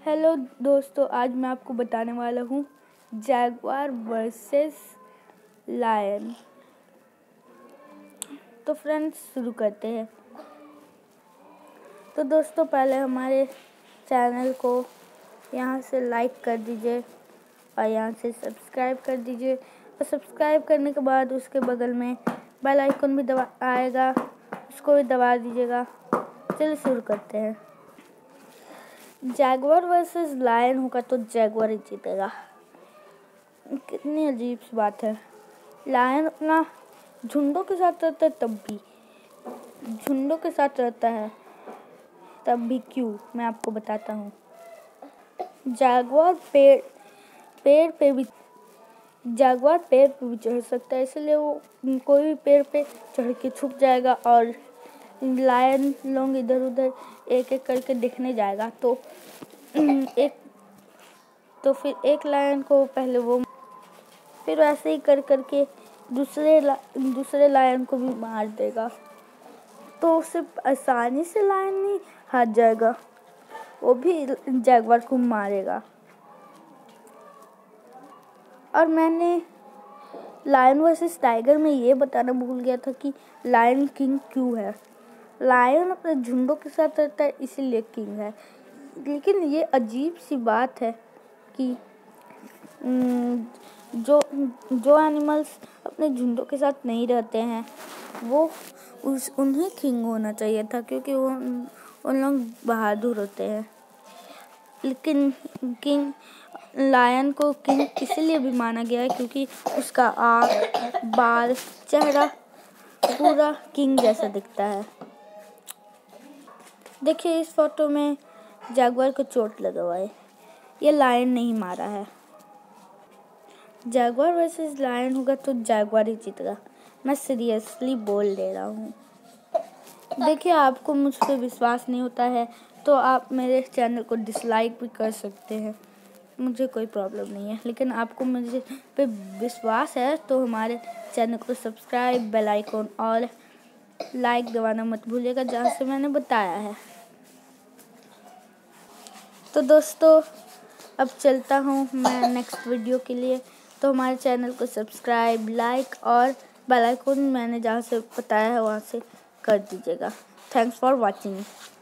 Hello दोस्तों, आज मैं आपको बताने वाला हूँ जैगवार वर्सेस लायन। तो फ्रेंड्स शुरू करते हैं। तो दोस्तों पहले हमारे चैनल को यहाँ से लाइक कर दीजिए और यहाँ से सब्सक्राइब कर दीजिए और सब्सक्राइब करने के बाद उसके बगल में बेल आइकन भी दबा आएगा, उसको भी दबा दीजिएगा। चलिए शुरू करते हैं। जैगवार वर्सेस लायन होगा तो जैगवार ही जीतेगा। कितनी अजीब सी बात है। लायन अपना झुंडों के साथ रहता है, तब भी झुंडों के साथ रहता है, तब भी क्यों, मैं आपको बताता हूँ। जैगवार पेड़ पे भी चढ़ सकता है, इसलिए वो कोई भी पेड़ पे चढ़ के छुप जाएगा और लायन लोग इधर उधर एक एक करके देखने जाएगा। तो फिर एक लायन को पहले वो, फिर वैसे ही करके दूसरे लायन को भी मार देगा। तो उसे आसानी से लायन नहीं हार जाएगा, वो भी जैगवार को मारेगा। और मैंने लायन वर्सेस टाइगर में ये बताना भूल गया था कि लायन किंग क्यों है। लायन अपने झुंडों के साथ रहता है, इसीलिए किंग है। लेकिन ये अजीब सी बात है कि जो एनिमल्स अपने झुंडों के साथ नहीं रहते हैं वो उन्हें किंग होना चाहिए था, क्योंकि वो उन लोग बहादुर होते हैं। लेकिन लायन को किंग इसलिए भी माना गया है क्योंकि उसका आँख, बाल, चेहरा पूरा किंग जैसा दिखता है। देखिए इस फोटो में जैगवार को चोट लगा हुआ है, ये लायन नहीं मारा है। जैगवार वर्सेस लायन होगा तो जैगवार ही जीतेगा, मैं सीरियसली बोल दे रहा हूँ। देखिए आपको मुझ पर विश्वास नहीं होता है तो आप मेरे चैनल को डिसलाइक भी कर सकते हैं, मुझे कोई प्रॉब्लम नहीं है। लेकिन आपको मुझे पे विश्वास है तो हमारे चैनल को सब्सक्राइब, बेल आइकन और लाइक दबाना मत भूलिएगा, जहाँ से मैंने बताया है। तो दोस्तों अब चलता हूँ मैं नेक्स्ट वीडियो के लिए। तो हमारे चैनल को सब्सक्राइब, लाइक और बेल आइकन मैंने जहाँ से बताया है वहाँ से कर दीजिएगा। Thanks for watching.